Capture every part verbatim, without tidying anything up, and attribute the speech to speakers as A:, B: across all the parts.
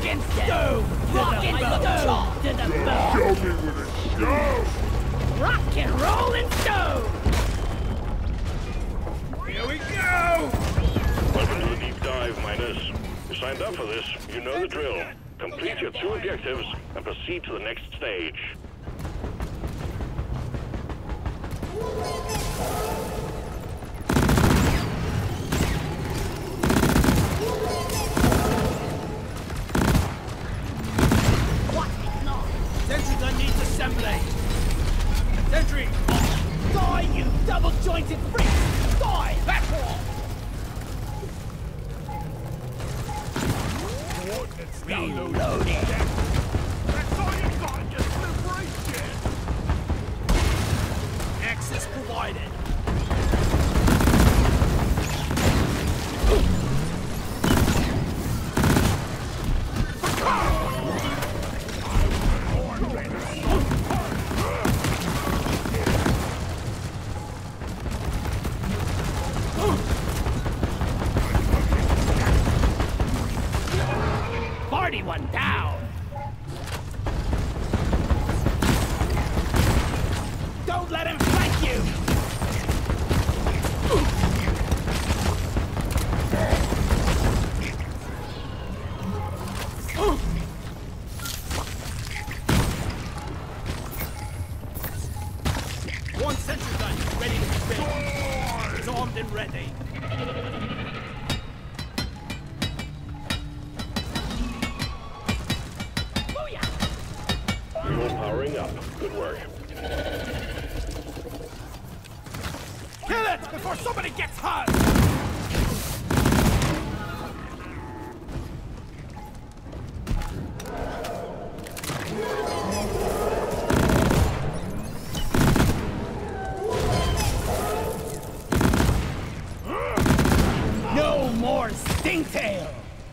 A: and stone! Rock and stone! To the bone!
B: Show me with a show!
A: Rock and roll and stone!
C: Here we go!
D: Welcome to the deep dive, miners. You signed up for this, you know the drill. Complete your two objectives and proceed to the next stage.
C: Sentry gun needs assembly! Sentry!
A: Die, you double-jointed freak! Die!
C: Platform!
B: Coordinates downloaded.
A: Reloaded!
B: That's all you got, just liberation!
C: Access provided.
A: Party one down! Don't let him flank you!
C: One sentry gun ready to spin. It's armed and ready.
D: Fuel powering up. Good work.
C: Kill it before somebody gets hurt!
A: No more stingtail!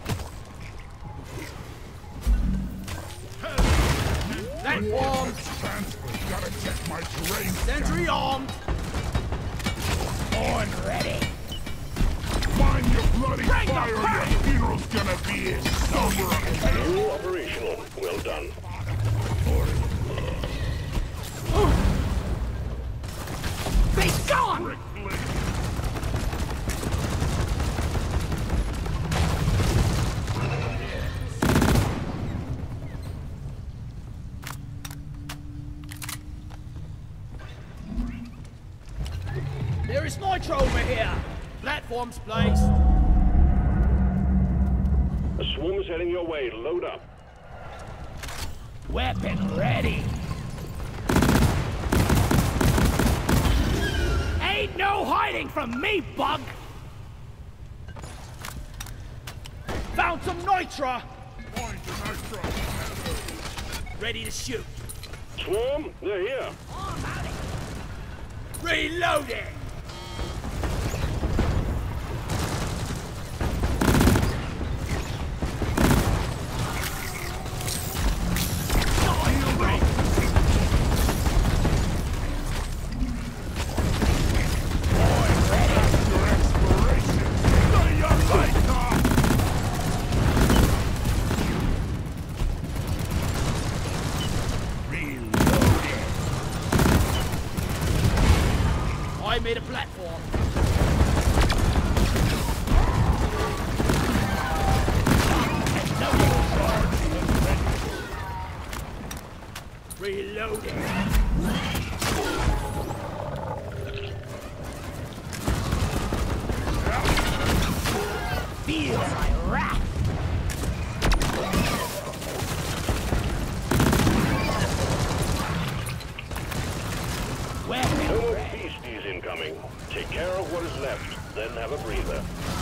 C: Platform!
B: Transfer, gotta check my terrain.
C: Sentry armed!
A: On ready!
B: Find your bloody
C: Bring the
B: fire,
C: pain!
B: your funeral's gonna be in somewhere up here.
D: Fuel operational. Well done.
A: Be gone!
C: There is nitro over here! Platforms placed.
D: A swarm is heading your way. Load up.
A: Weapon ready! Ain't no hiding from me, bug!
C: Found some nitra!
B: Find the nitro.
C: Ready to shoot.
D: Swarm, they're here.
C: Reloading! I made a platform. Reloading.
A: Feel my wrath! Weapon
D: No more
A: ready!
D: beasties incoming. Take care of what is left, then have a breather.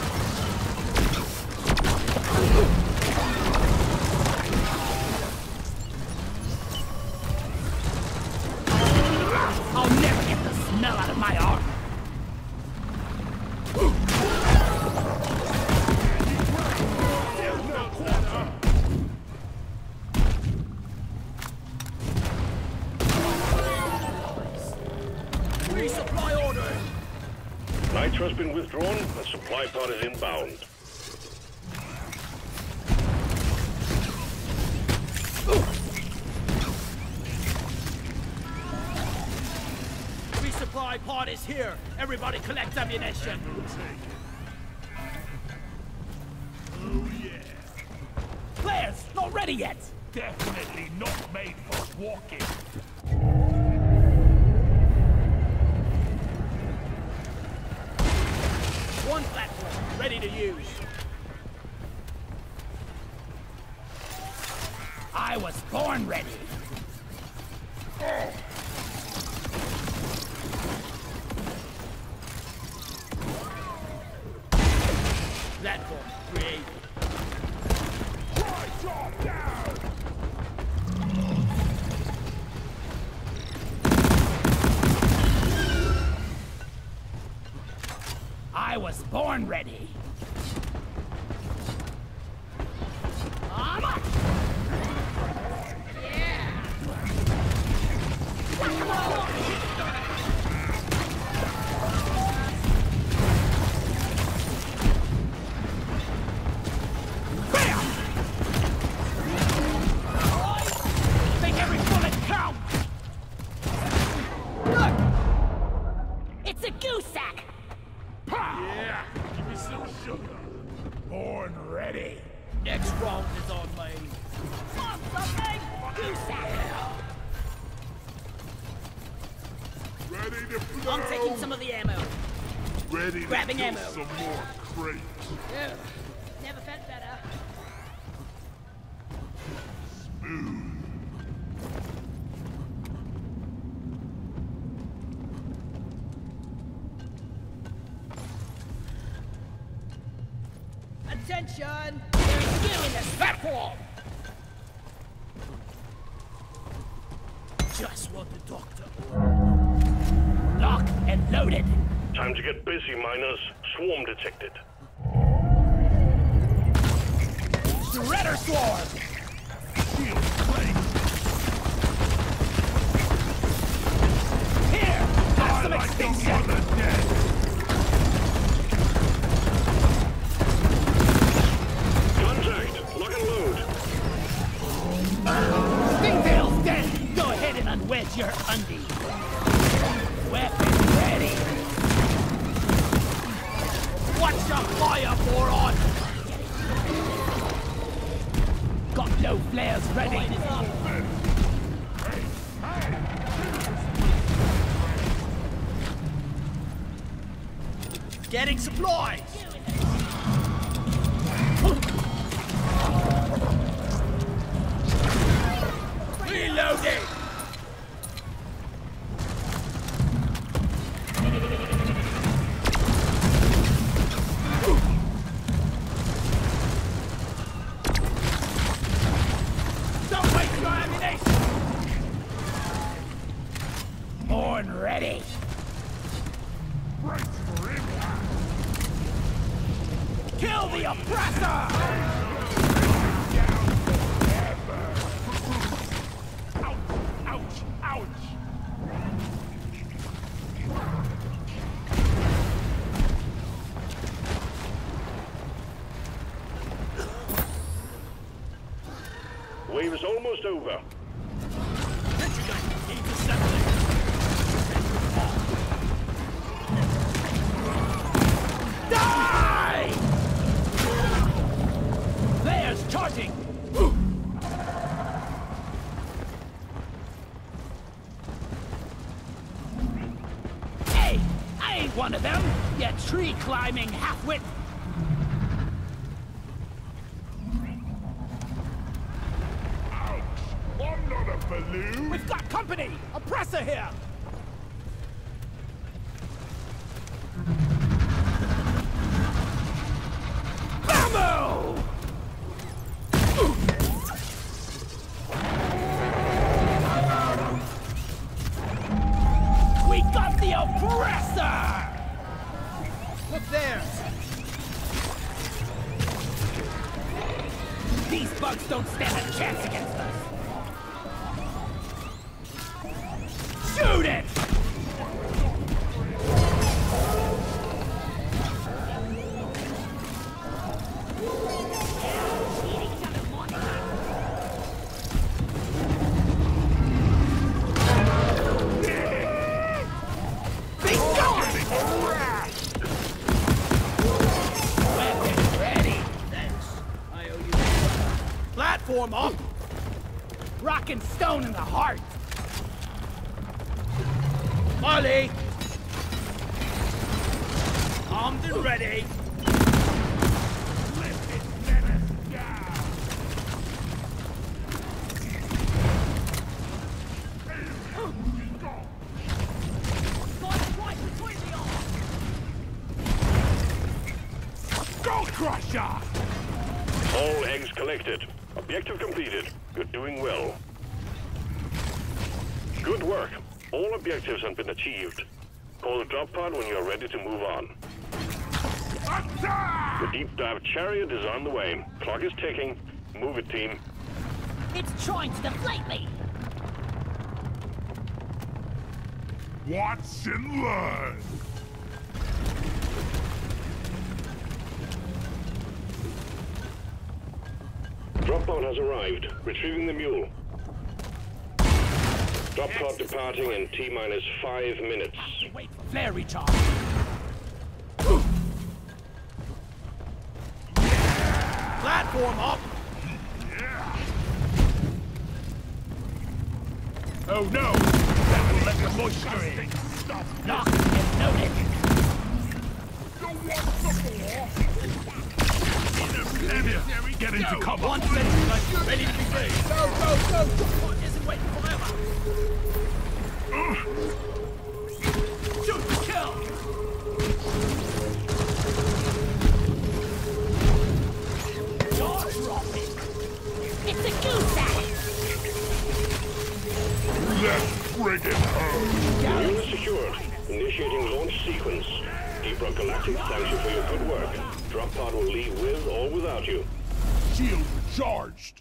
A: I'll never get the smell out of my arm!
C: Resupply order!
D: Nitro's been withdrawn, and supply pod is inbound.
C: guard is here. Everybody collect ammunition.
B: Oh yeah.
C: Players, not ready yet.
B: Definitely not made for walking.
C: One platform, ready to use. I was born ready. Platform created.
B: Right on down!
C: I was born ready. Ah! Make every bullet count! Look! It's a goose sack!
B: Yeah, give me some sugar. Born ready.
C: Next round is on me. Want something? Goose sack!
B: Ready to blow.
C: I'm taking some of the ammo.
B: Ready to
C: grabbing
B: kill
C: ammo.
B: some more crates.
C: Yeah. Never felt better. Attention! There is skill in this platform! Just what the doctor ordered. Locked and loaded.
D: Time to get busy, miners. Swarm detected.
C: Shredder swarm!
B: Shield plate.
C: Here! Have
B: I
C: some
B: like the
C: extinction!
B: mother dead.
D: Contact! Lock and load.
C: Stingtail's dead! Go ahead and unwedge your undie. Weapon ready! Watch your fire, moron! Got no flares ready! Getting supplies! Reloading! Don't waste your ammunition! Born ready!
B: Brace for impact.
C: Kill the oppressor!
B: Down forever. Ouch! Ouch! Ouch!
D: Wave is almost over.
C: Needs assembly. Die! Players charging! Hey! I ain't one of them! You tree-climbing half-wit!
B: Ouch! I'm not a balloon.
C: We've got company! Oppressor here! Bammo! We got the oppressor! Look there! These bugs don't stand a chance against us! Shoot it! Beat Platform up! Rock and stone in the heart! Molly! Armed and ready!
B: Let it let us down. Go Crusher!
D: All eggs collected. Objective completed. You're doing well. Good work. All objectives have been achieved. Call the drop pod when you're ready to move on.
B: Attack!
D: The deep dive chariot is on the way. Clock is ticking. Move it, team.
A: It's trying to deflate me!
B: Watch and learn!
D: Drop pod has arrived. Retrieving the mule. Drop pod departing in T-minus five minutes.
C: Wait for flare recharge! Platform up!
B: Oh no! That'll let the moisture in!
C: Knock and loaded!
B: You want some more? Interplanetary, get into cover!
C: One sentry gun ready to be free! Go, go, go! What isn't waiting forever? Shoot to kill! Jaw dropping!
A: It's a goose egg!
B: Let's bring it home!
D: Mule is secured. Initiating launch sequence. Deep Rock Galactic thanks you for your good work. Drop pod will leave with or without you.
B: Shield charged!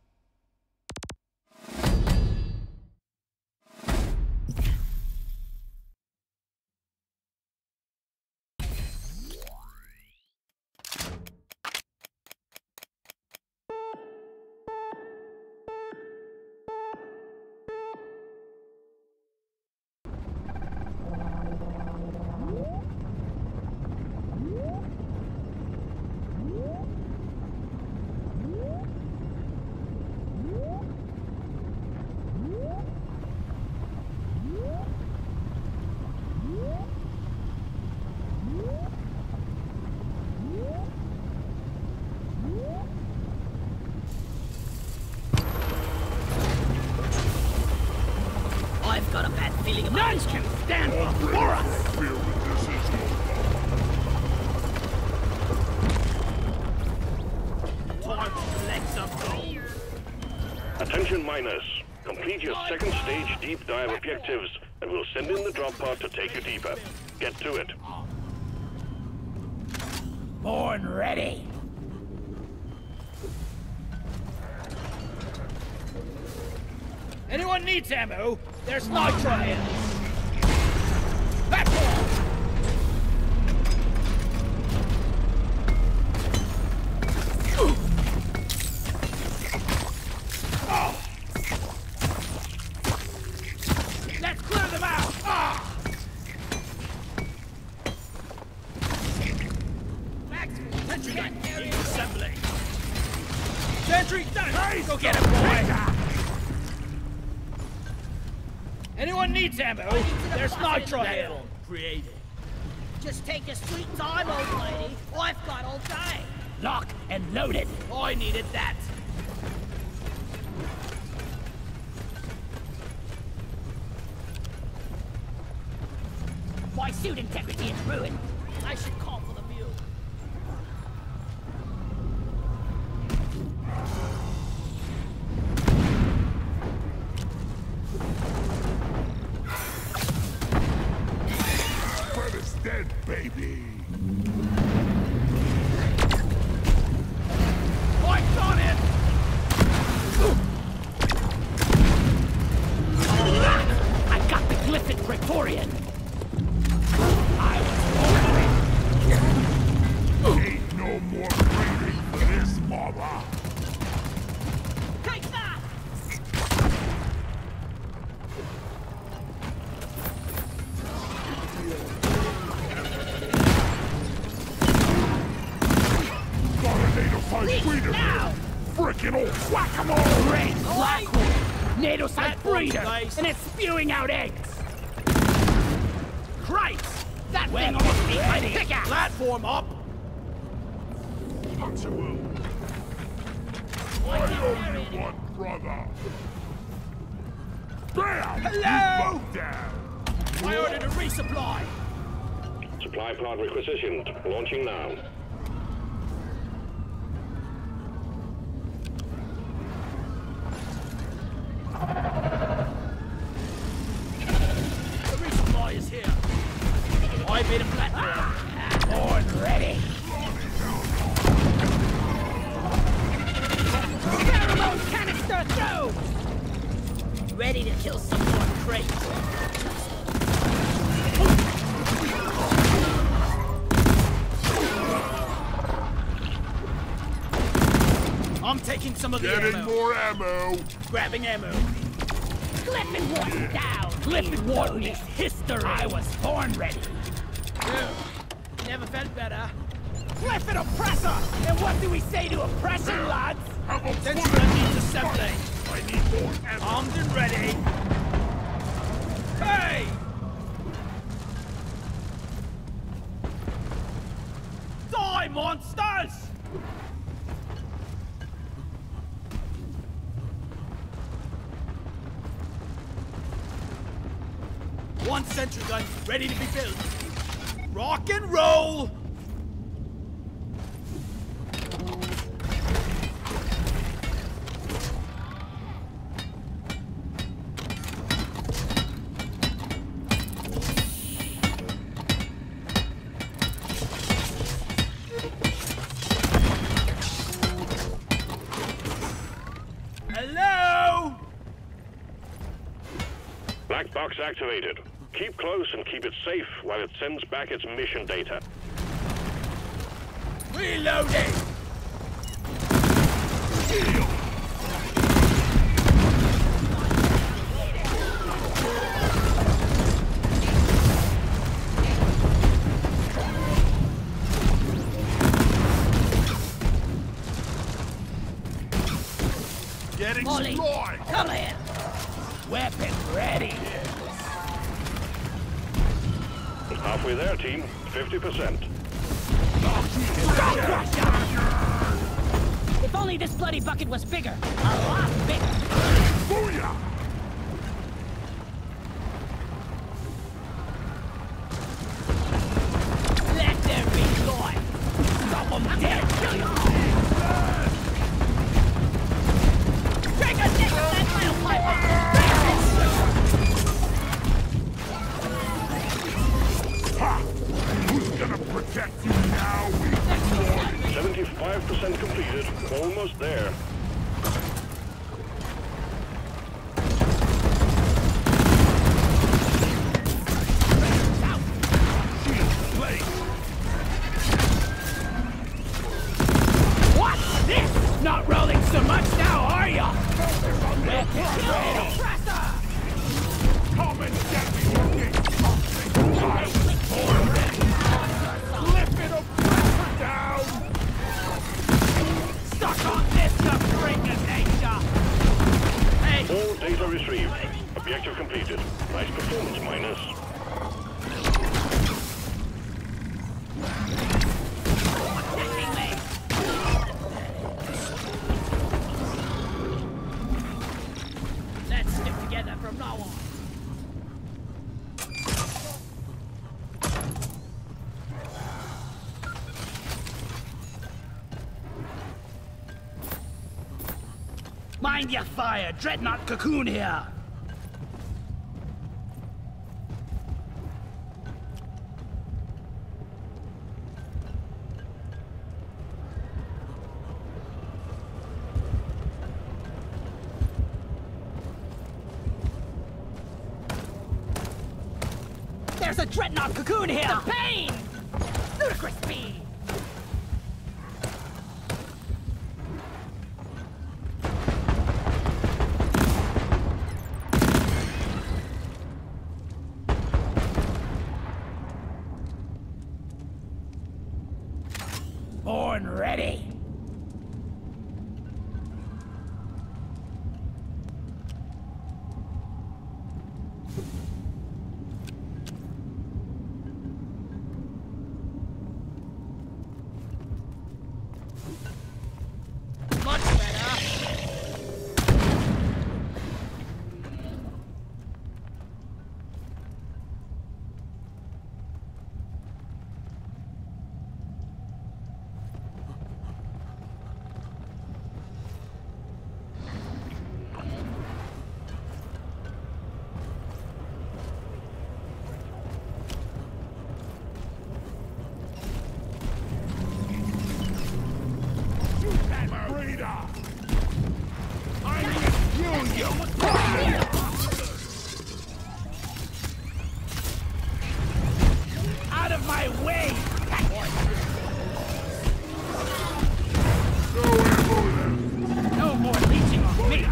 A: I've got a bad feeling about
C: None
A: this.
C: can stand before us!
B: Feel that this is
C: Time to collect some gold!
D: Attention miners. Complete your second stage deep dive objectives and we'll send in the drop pod to take you deeper. Get to it.
C: Born ready! Anyone needs ammo? There's nitro here! Platform! Oh. Let's clear them out! Ah. Sentry gun assembly! Sentry done! Hey, go get him, boy! Anyone needs ammo? There's nitro here! Created.
A: Just take your sweet time, old lady. I've got all day.
C: Lock and loaded! I needed that!
A: My suit integrity is ruined. I should call for the mule.
B: Fred is dead, baby!
C: Lights on it! I got the Glyphid Praetorian! I was
B: Ain't no more breathing for this mama!
A: Take that!
B: Thought I made a fight
A: Leave
B: freedom!
A: now!
B: frickin' old whack-a-mole!
C: Great Blackhorn! NATO-site breeder!
A: guys.
C: And it's spewing out eggs! Christ! That
A: Well,
C: thing almost ate my pickaxe!
A: Platform up!
B: Not to move. I owe you one, brother. Bam!
C: Hello?
B: You both down.
C: I ordered a resupply!
D: Supply pod requisitioned. Launching now.
C: The resupply is here! I made a platform! Born ready! Pheromone canister through!
A: Ready to kill some more crates.
C: I'm taking some of the
B: Getting
C: ammo.
B: more ammo.
C: Grabbing ammo.
A: Cliff and Wharton down!
C: Cliff and Wharton is history! I was born ready!
A: Never felt better.
C: Cliff and Oppressor! And what do we say to oppression, lads?
B: How about
C: Attention
B: one?
C: needs assembly!
B: I need more ammo.
C: Armed and ready! Hey! Die, monsters! One sentry gun ready to be built. Rock and roll! Hello?
D: Black box activated. Keep close and keep it safe while it sends back its mission data.
C: Reloading!
B: Getting
A: Molly,
B: destroyed.
A: come here!
C: Weapon ready!
D: Halfway there, team. fifty percent.
A: If only this bloody bucket was bigger. A lot bigger.
B: Booyah!
A: Let there be life.
C: Stop them dead!
A: Take a nickel and I'll fight.
B: Ha! Who's gonna protect you now, we
D: seventy-five percent completed. Almost there.
C: What's this? Not rolling so much now, are ya? Weapon ready!
B: come and get me working? I was born ready. Lift it up, pressure down.
C: Stuck on this, you freak of nature! Hey!
D: All data retrieved. Objective completed. Nice performance, Minus.
A: Let's stick together from now on.
C: Mind your fire! Dreadnought Cocoon here! There's a Dreadnought Cocoon here!
A: The pain! Ludicrous speed!
C: Born ready!
B: ya! I'm gonna kill you!
C: Out of my way! No more leeching on me!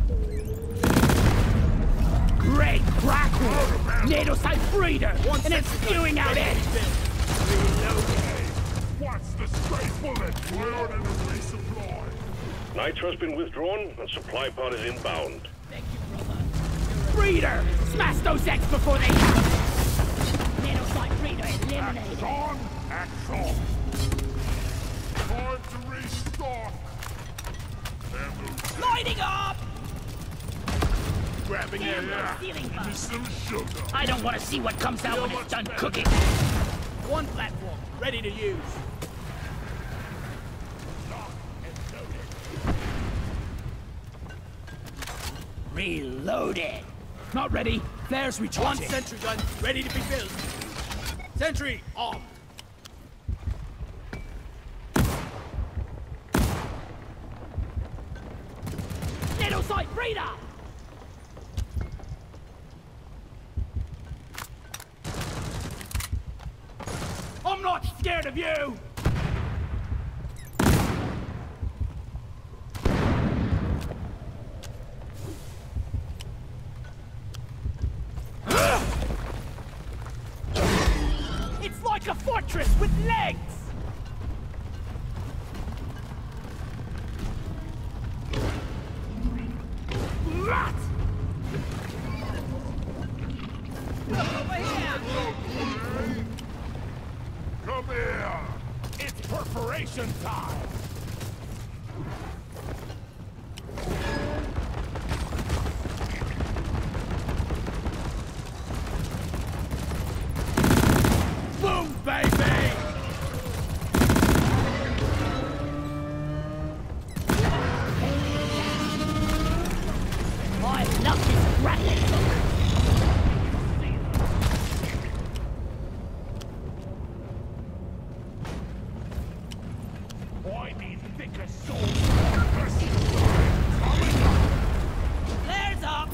C: Great crackle! NATO site breeder! And it's spewing out eggs!
B: What's the straight bullet? We're on a resupply.
D: Nitro's been withdrawn and supply pod is inbound.
A: Thank you, brother.
C: Breeder! Smash those eggs before they happen!
A: Nanosite breeder eliminated.
B: Axe on, axe off. Time to restock. Ammo.
A: Lighting up!
C: Grabbing
A: Damn,
C: it.
A: I'm stealing
B: Give me
A: bugs.
B: some sugar.
C: I don't want to see what comes out when it's done cooking.
E: One platform, ready to use.
C: Reloaded. Not ready. Flares
E: One
C: recharging.
E: sentry gun, ready to be filled. Sentry, armed.
A: Nanosite breeder!
C: I'm not scared of you! It's like a fortress with legs! Rat!
A: Over here!
B: Come here. It's perforation time.
C: Boom, baby!
A: I love this rattling book.
B: I need thicker soul.
A: Flares up!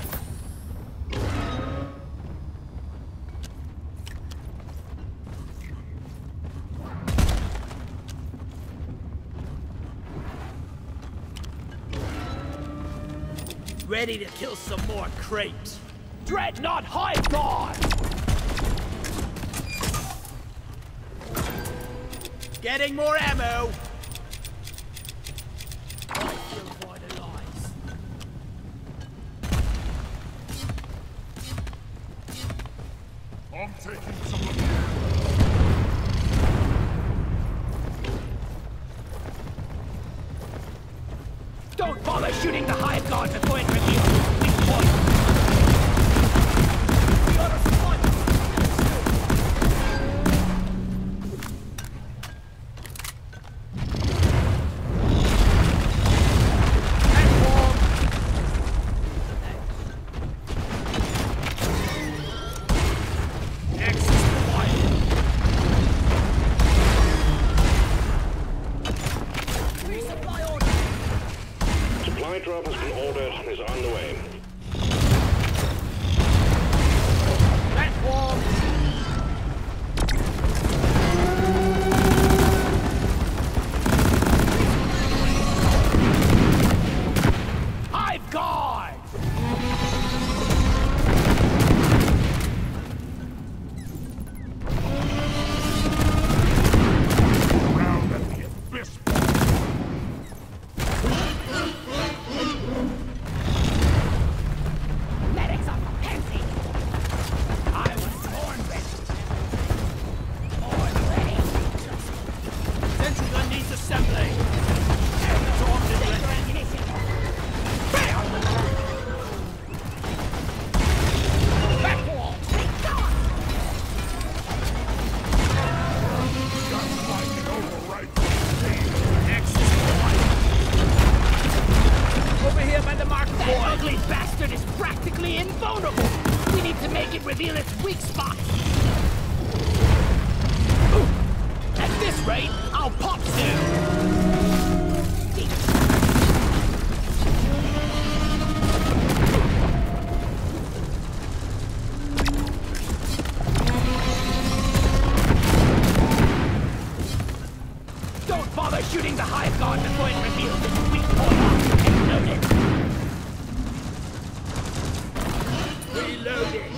E: Ready to kill some more crepes.
C: Dreadnought High Guard!
E: Getting more ammo. I feel vitalized.
B: I'm taking some of you.
C: Don't bother shooting the Hive Guards before it reveals its weak point!
E: We got a spot.
A: Resupply order!
D: Supply drop has been ordered and is on the way.
C: Platform! Hive Guard!
B: Round at the abyss.
A: Medics are for pansy!
C: I was born ready.
A: Born ready!
E: Sentry gun needs assembly. And it's armed and ready.
A: Ammunition!
C: Back wall!
B: Just like an overripe.
E: Axis one. Over here by the mark
C: That
E: point.
C: ugly bastard is practically invulnerable! We need to make it reveal its weak spots! Ooh. At this rate, I'll pop soon!
E: up before it reveals its weak point and load it. Reload it.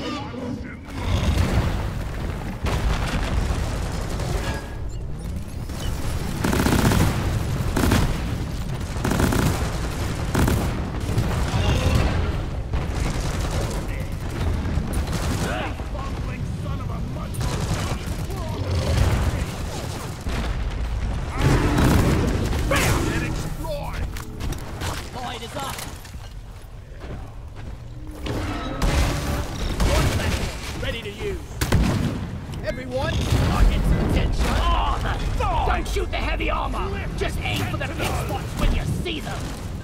A: Everyone,
E: targets attention. Oh, the thorn! Don't shoot the heavy armor. Just aim for the big spots when you see them.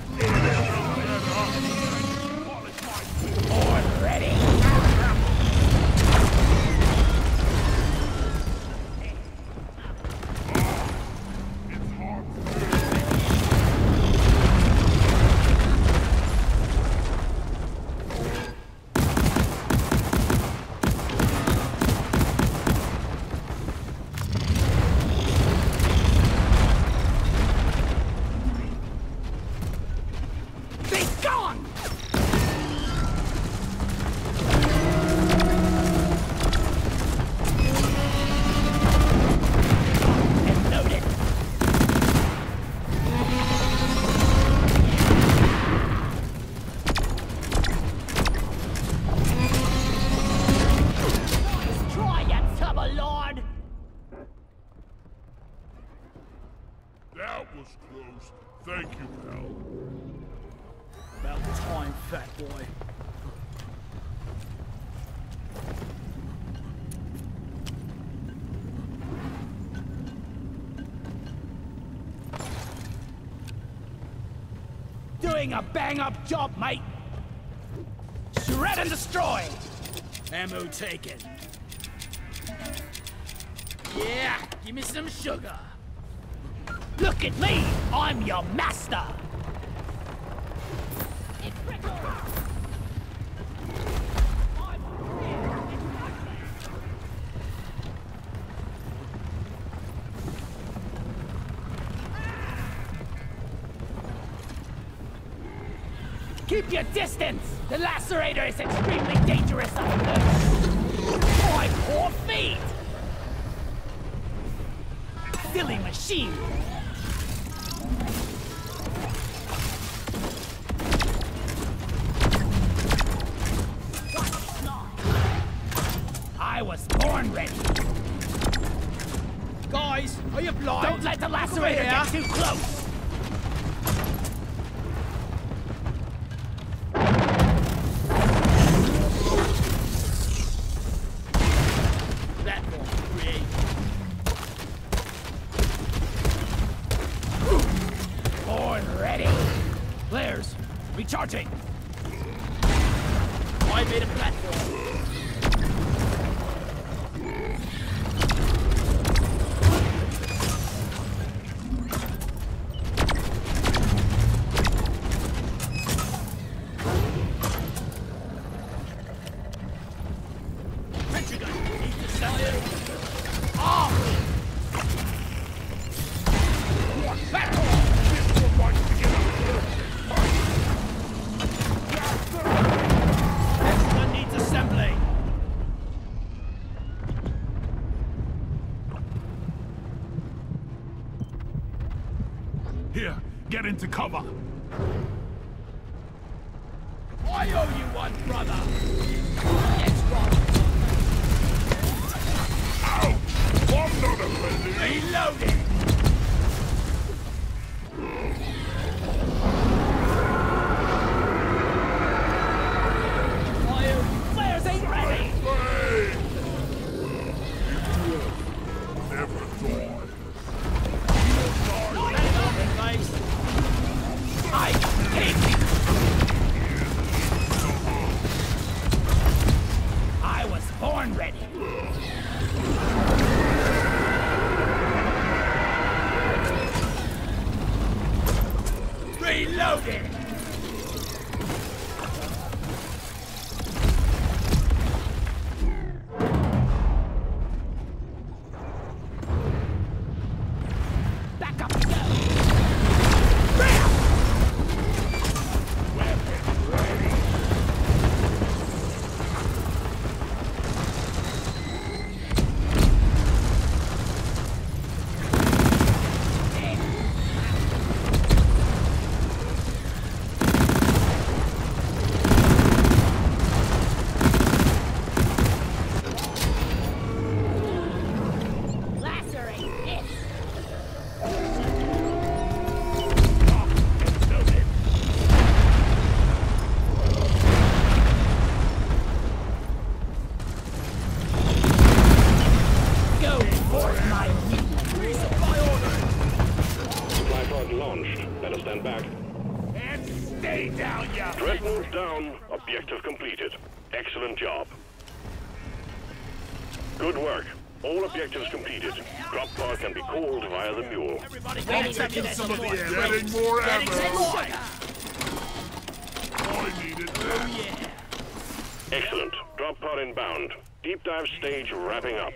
E: All ready.
B: That was close. Thank you, pal.
C: About time, fat boy.
E: Doing a bang-up job, mate. Shred and destroy.
C: Ammo taken.
E: Yeah, give me some sugar. Look at me! I'm your master! Keep your distance! The lacerator is extremely dangerous up close! My poor feet! Silly machine! I was born ready.
C: Guys, are you blind?
E: Don't let the lacerator get too close.
C: Platform create.
E: Born ready. Flares, recharging.
C: I made a platform.
B: Here, get into cover.
E: I owe you one, brother.
B: Ow! I'm not offended.
E: Reloading. Flares ain't ready.
B: Hey! Never die.
E: I hate you! I was born ready! Reloading! Back up we go!
B: Stay down, you...
D: Dreadnought down. Objective completed. Excellent job. Good work. All objectives completed. Drop pod can be called via the mule.
C: Everybody
A: Ready
C: get
A: to
C: some
A: do
C: of the
A: this.
C: air.
B: Getting more
C: Getting some
B: ammo.
C: more.
B: I needed that.
C: Yeah.
D: Excellent. Drop pod inbound. Deep dive stage wrapping up.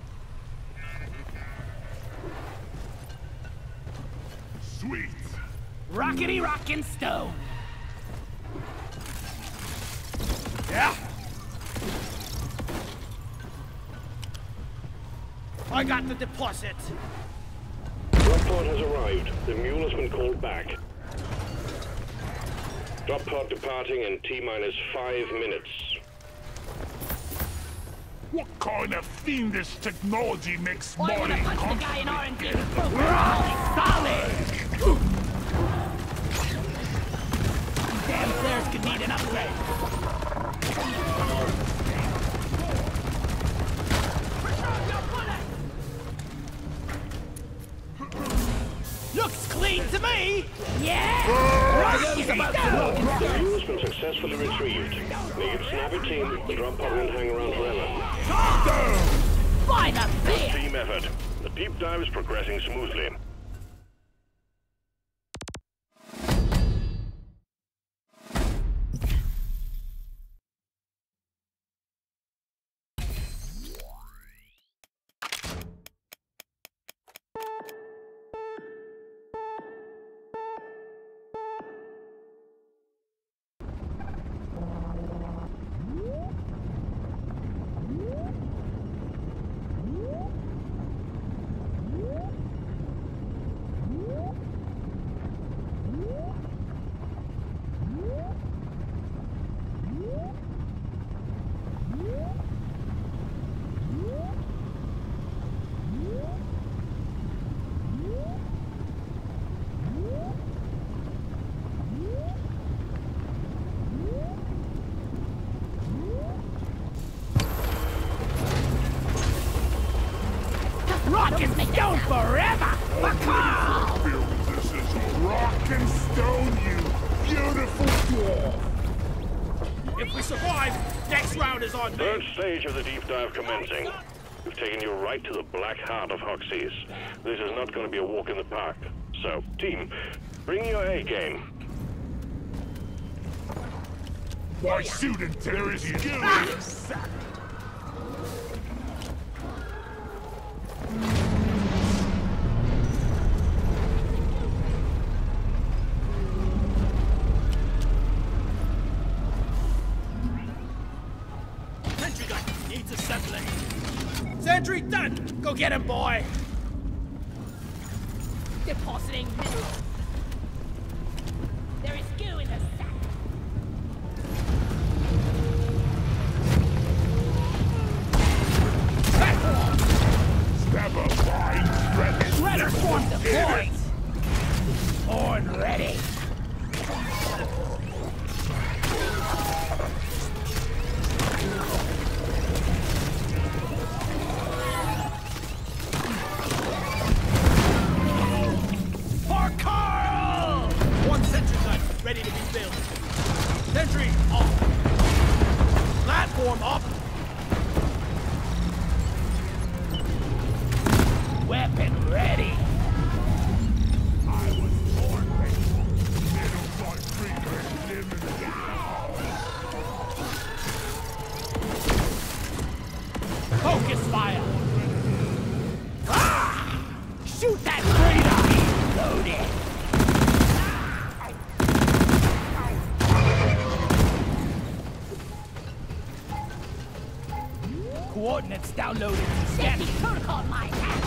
B: Sweet.
E: Rockety rockin' stone.
C: Yeah. I got the deposit.
D: Drop pod has arrived. The mule has been called back. Drop pod departing in T-minus five minutes.
B: What kind of fiendish technology makes
E: I wanna
B: mining
E: punch the guy in R and D.
B: complicated?
E: Solid! Damn flares could need an upgrade. Looks clean to me! Yeah! Rocket's about to rock.
D: The mule has been successfully retrieved. Make it snappy team. The drop pod won't hang around forever.
E: By the beer!
D: Team effort. The deep dive is progressing smoothly.
E: Rocket's stone forever! Macaw!
B: Feel this is rock and stone, you beautiful dwarf.
C: If we survive, next round is on me.
D: Third stage of the deep dive commencing. We've taken you right to the black heart of Hoxie's. This is not going to be a walk in the park. So, team, bring your A game.
B: Why shoot until there is skill in your sack?
C: Sentry gun needs assembling. Sentry done. Go get him, boy.
A: Depositing mineral. There is goo in the sack.
B: Stab a fine thread.
E: Shredder form deployed! Horn ready!
C: For Carl! One sentry gun ready to be filled. Sentry off. Platform up.
E: Weapon ready!
B: I was born ready. Middle part trigger eliminated.
E: Focus fire! Ah! Shoot that radar! Loaded! Coordinates downloaded. Scanning.
A: Protocol my ass.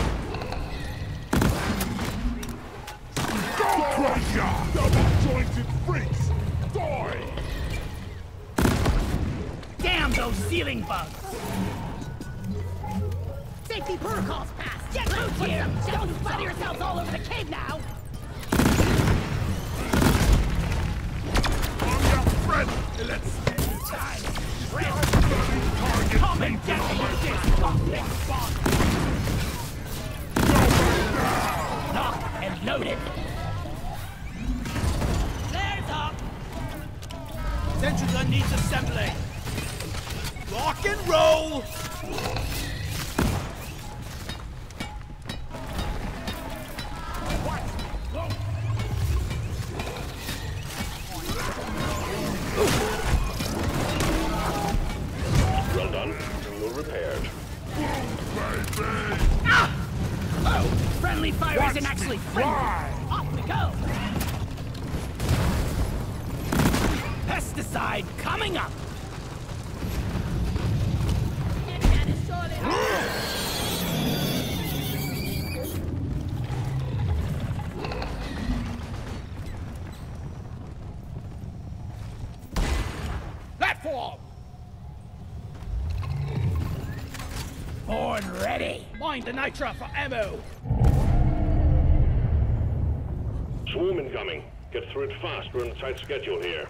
B: Go Crusher! Double-jointed freaks! Die!
E: Damn those ceiling bugs!
A: Safety protocols passed. Get out here. Don't splatter yourselves all over the cave now.
B: I'm your friend! Let's spend time! Target!
E: Come and get me with this fucking bomb! Knocked and loaded!
A: Flares up.
C: Sentry gun needs assembling. Rock and roll!
D: Well done. You're repaired.
E: Ah! Oh! Friendly fire
B: Watch
E: isn't actually
B: me
E: friendly!
B: fly.
E: Off we go! Pesticide coming up!
A: That is surely
E: Platform! Born ready!
C: Mind the nitra for ammo!
D: Swarm incoming. Get through it fast. We're on a tight schedule here.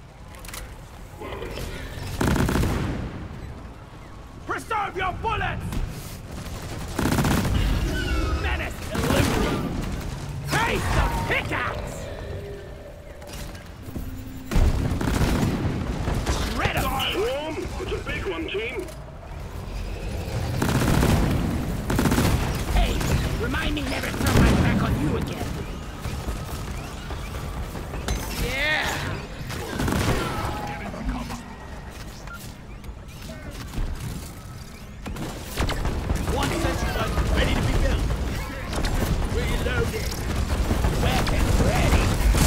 C: Preserve your bullets!
E: Menace eliminated! Face the pickaxe! Shred 'em!
D: Swarm! It's a big one, team.
E: Hey, remind me never to throw my back on you again.
C: Yeah! One sentry gun ready to be built. Reloaded.
E: Weapon ready.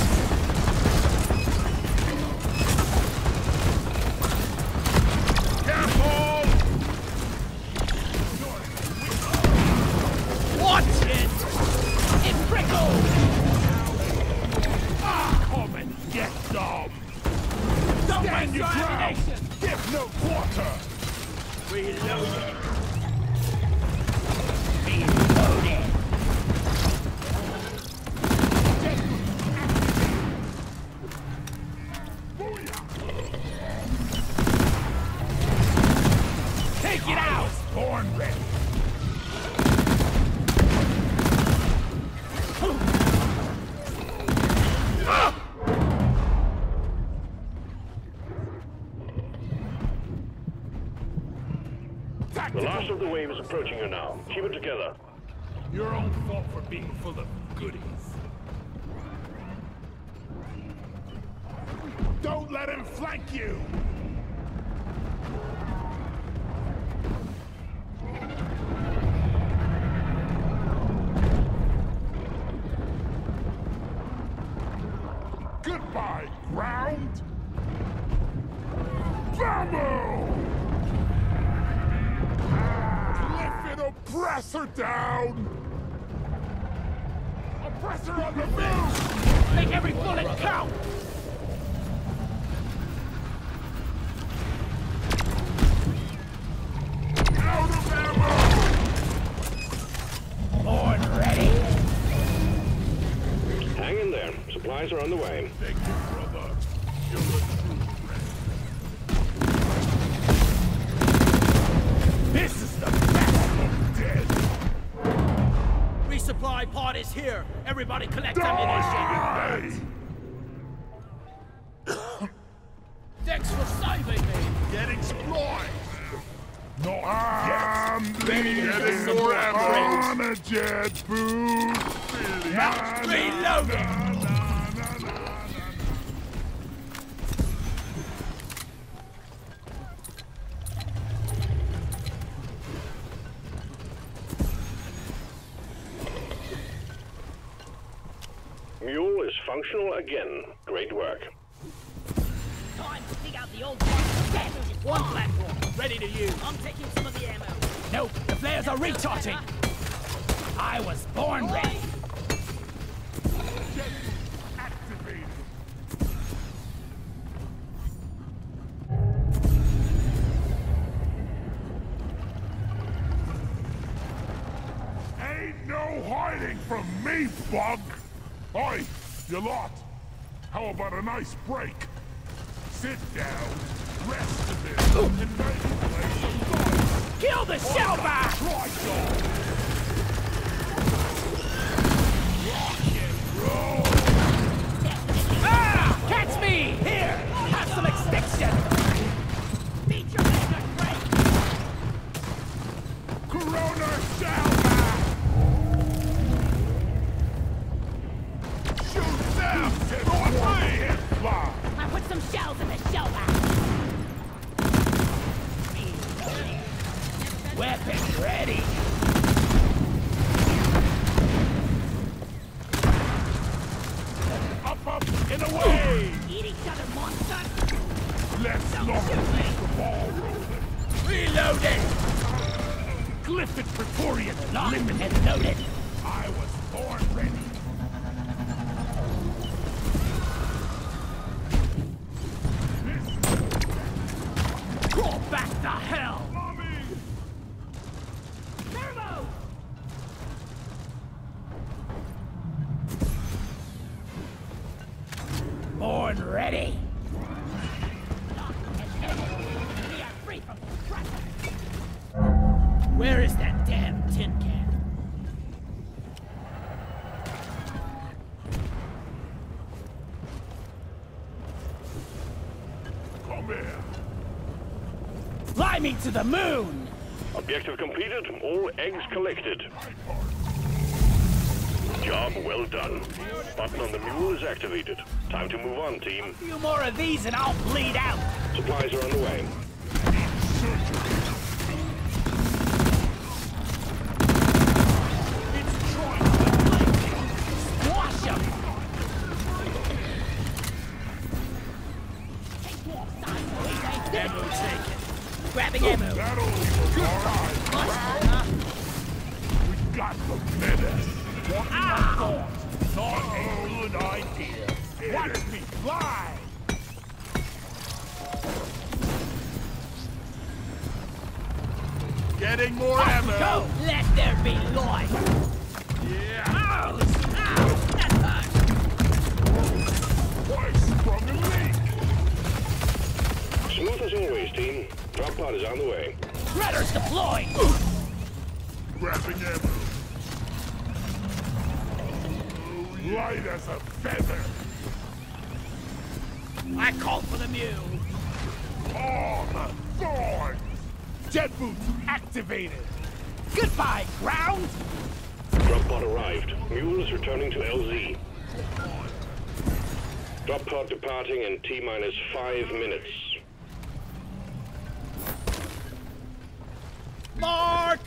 B: Careful!
C: Watch it!
E: It prickles!
B: Come and get some!
E: Don't
B: Stand
E: waste
B: your
E: your
B: ground!
E: ammunition!
B: Give no quarter!
C: Reloaded.
E: Reloaded! Take it out!
B: Born ready!
D: The last of the wave is approaching you now. Keep it together.
B: Your own fault for being full of goodies. Don't let him flank you! Goodbye, ground! Bamboo! Lift it, oppressor down! Oppressor on the move!
E: Make every bullet count!
B: Out of ammo!
E: Born ready!
D: Hang in there. Supplies are on the way.
B: Thank you, brother. You're a true friend.
C: This is the best!
B: Dead!
C: Resupply pod is here. Everybody collect
B: Die!
C: ammunition. Thanks for saving me.
B: Get exploit! Not
C: I'm
B: yet!
C: ready to
B: Getting
C: get some
B: more
C: upgrades.
B: on a jet boost!
C: Mount reloaded.
D: Mule is functional again. Great work.
A: time to dig out the old one. Dead.
C: One platform, ready to use.
A: I'm taking some of the ammo.
E: Nope, the flares are recharging! I was born ready!
B: Jet boost activated! Ain't no hiding from me, bug! Oi, you lot! How about a nice break? Sit down, rest a bit, and maybe play some dice!
E: Kill the shellback!
B: Try dog! Rock and roll!
E: Ah! Catch me! Here! Have some extinction! Weapon ready.
B: Up, up, and away!
A: Eat each other, monster!
B: Let's
A: Don't
B: not
A: shoot me.
B: keep the ball rolling.
E: Reloading!
B: Glyphid Praetorian
E: Locked
B: limited.
E: and loaded.
B: I was born ready.
E: Crawl back to hell!
A: Turbo!
E: Born ready.
A: We are free from this.
E: Where is that damn tin can?
B: Come here.
E: Fly me to the moon!
D: Objective completed. All eggs collected. Job well done. Button on the mule is activated. Time to move on, team.
E: A few more of these and I'll bleed out.
D: Supplies are on the way.
E: Squash him!
C: Ammo taken.
A: Grabbing ammo.
B: That'll leave us all right. We got the menace. Walking on thorns. Not a good idea. Watch me fly! Getting more ammo.
E: Go!
A: Let there be light.
B: Yeah.
A: Ow! Ow! That hurt.
B: Why sprung a leak?
D: Smooth as always, team. Drop pod is on the way.
E: Shredder's deployed!
B: Grabbing ammo. Light as a feather.
E: I called for the mule.
B: Oh, the thorns! Jet boots activated.
E: Goodbye, ground!
D: Drop pod arrived. Mule is returning to L Z. Drop pod departing in T minus five minutes.
E: Mark!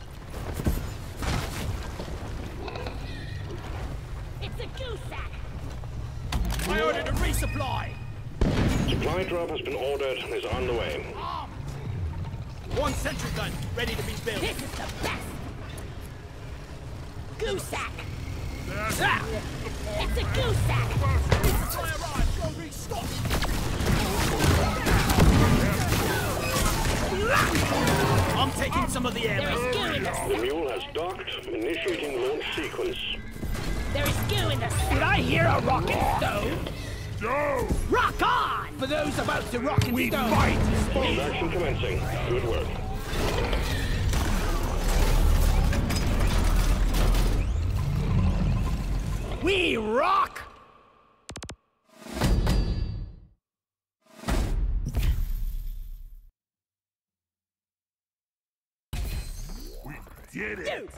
A: It's a goose sack.
E: I ordered a resupply!
D: Supply drop has been ordered and is on the way.
C: One sentry gun ready to be built.
A: This is the best. Goose sack.
E: Ah!
A: It's a goose sack.
C: Supply arrived. Go restock. I'm taking some of the
A: There
C: ammo.
A: is goo in the
D: The mule has docked, initiating launch sequence.
A: There is goo in the
E: Did
A: sack.
E: I hear a rockin' stone?
B: Go!
E: Rock on! For those about to rock and
B: We
E: stone.
B: fight!
D: Extraction commencing. Good work.
E: We rock!
B: We did it!
A: Dude,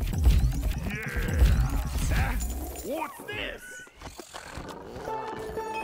B: Yeah! What's this?